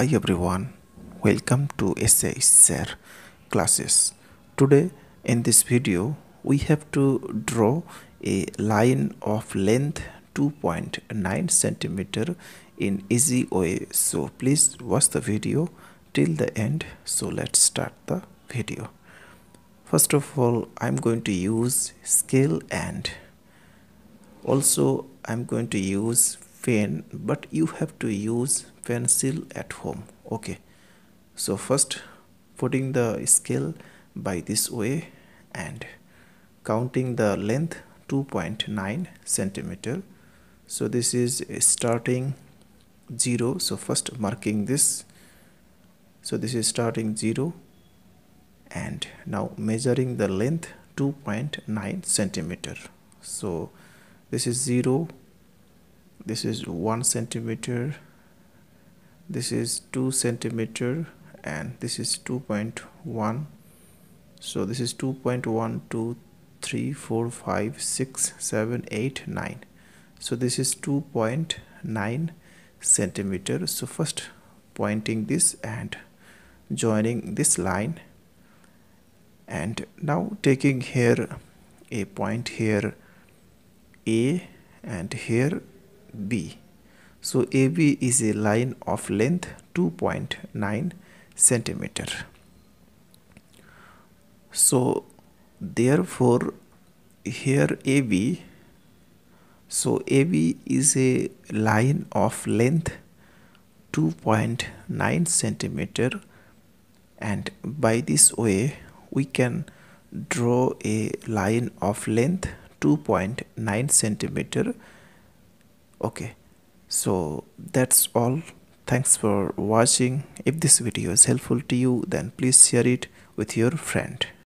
Hi everyone, welcome to Share classes. Today in this video we have to draw a line of length 2.9 centimeter in easy way. So please watch the video till the end. So let's start the video. First of all, I'm going to use scale and also I'm going to use pen, but you have to use pencil at home. Okay, so first putting the scale by this way and counting the length 2.9 centimeter. So this is starting 0, so first marking this, so this is starting 0 and now measuring the length 2.9 centimeter. So this is 0, this is 1 centimeter, this is 2 centimeter, and this is 2.1. so this is 2.1 2 3 4 5 6 7 8 9. So this is 2.9 centimeter. So first pointing this and joining this line, and now taking here a point here A and here B. So AB is a line of length 2.9 centimeter. So therefore here AB, so AB is a line of length 2.9 centimeter, and by this way we can draw a line of length 2.9 centimeter. Okay, so that's all. Thanks for watching. If this video is helpful to you, then please share it with your friend.